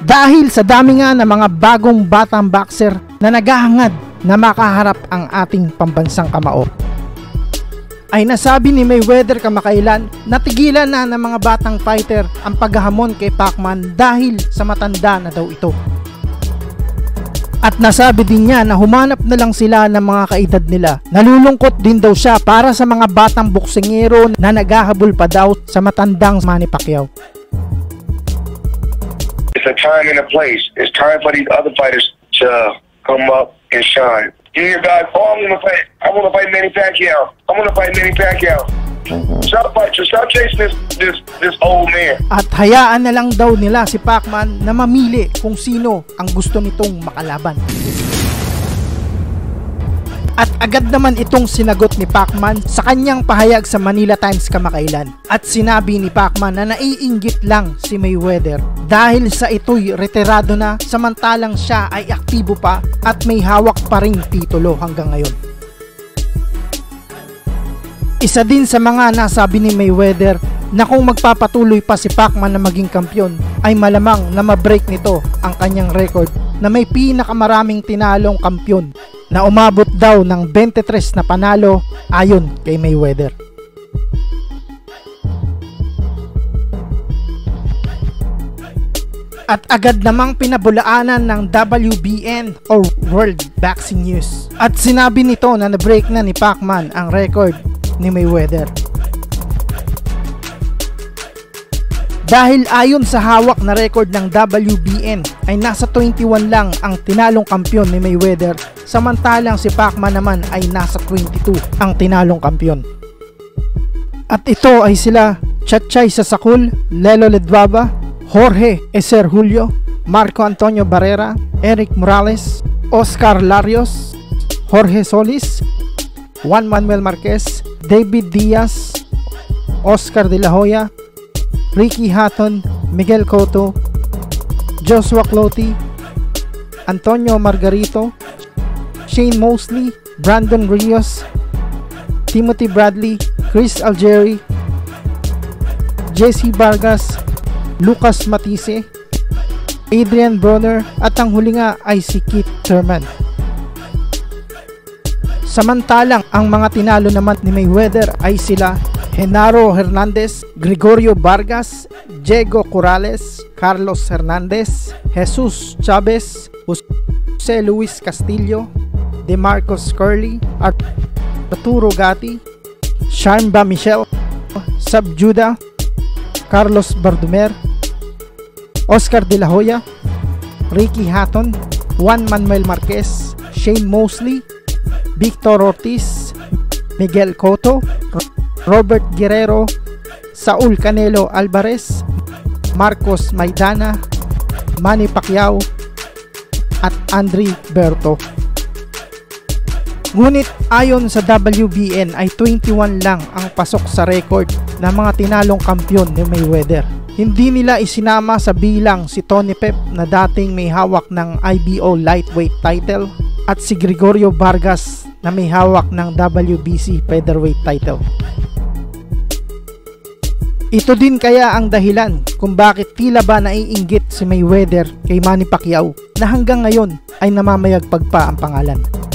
Dahil sa dami nga ng mga bagong batang boxer na naghahangad na makaharap ang ating pambansang kamao, ay nasabi ni Mayweather kamakailan na tigilan na ng mga batang fighter ang paghahamon kay Pacman dahil sa matanda na daw ito. At nasabi din niya na humanap na lang sila ng mga kaedad nila. Nalulungkot din daw siya para sa mga batang boksingero na naghahabol pa daw sa matandang Manny Pacquiao. It's a time and a place. It's time for these other fighters to come up and shine. You hear guys, oh, I want to fight Manny Pacquiao. I want to fight Manny Pacquiao. Stop chasing this old man. At hayaan na lang daw nila si Pacman na mamili kung sino ang gusto nitong makalaban. At agad naman itong sinagot ni Pacman sa kanyang pahayag sa Manila Times kamakailan. At sinabi ni Pacman na naiinggit lang si Mayweather dahil sa ito'y retirado na samantalang siya ay aktibo pa at may hawak pa ring titulo hanggang ngayon. Isa din sa mga nasabi ni Mayweather na kung magpapatuloy pa si Pacman na maging kampiyon ay malamang na ma-break nito ang kanyang record na may pinakamaraming tinalong kampiyon na umabot daw ng 23 na panalo ayon kay Mayweather. At agad namang pinabulaanan ng WBN o World Boxing News. At sinabi nito na na-break na ni Pacman ang record ni Mayweather. Dahil ayon sa hawak na record ng WBN ay nasa 21 lang ang tinalong kampiyon ni Mayweather, samantalang si Pacman naman ay nasa 22 ang tinalong kampiyon. At ito ay sila Chatchay Sasakul, Lelo Ledwaba, Jorge Eser Julio, Marco Antonio Barrera, Eric Morales, Oscar Larios, Jorge Solis, Juan Manuel Marquez, David Diaz, Oscar De La Hoya, Ricky Hatton, Miguel Cotto, Joshua Clottey, Antonio Margarito, Shane Mosley, Brandon Rios, Timothy Bradley, Chris Algieri, Jesse Vargas, Lucas Matisse, Adrian Bronner, at ang huli nga ay si Keith Thurman. Samantalang ang mga tinalo naman ni Mayweather ay sila Genaro Hernandez, Gregorio Vargas, Diego Corrales, Carlos Hernandez, Jesus Chavez, Jose Luis Castillo, DeMarcus Curley, Arturo Gatti, Sharmba Michelle, Sab Judah, Carlos Bardumer, Oscar De La Hoya, Ricky Hatton, Juan Manuel Marquez, Shane Mosley, Victor Ortiz, Miguel Cotto, Robert Guerrero, Saul Canelo Alvarez, Marcos Maidana, Manny Pacquiao, at Andre Berto. Ngunit ayon sa WBN ay 21 lang ang pasok sa record ng mga tinalong kampiyon ni Mayweather. Hindi nila isinama sa bilang si Tony Pep na dating may hawak ng IBO lightweight title at si Gregorio Vargas na may hawak ng WBC featherweight title. Ito din kaya ang dahilan kung bakit tila ba naiinggit si Mayweather kay Manny Pacquiao na hanggang ngayon ay namamayagpag pa ang pangalan.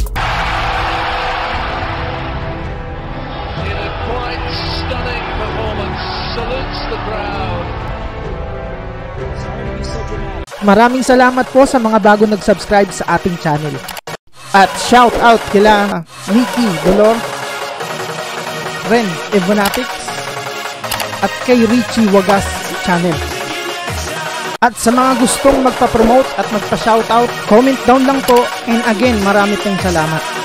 Maraming salamat po sa mga bago nag-subscribe sa ating channel. At shout out kila Ricky Dolor, Ren Evonatics, at kay Richie Wagas channel. At sa mga gustong magpa-promote at magpa-shoutout, comment down lang po, and again marami pong salamat.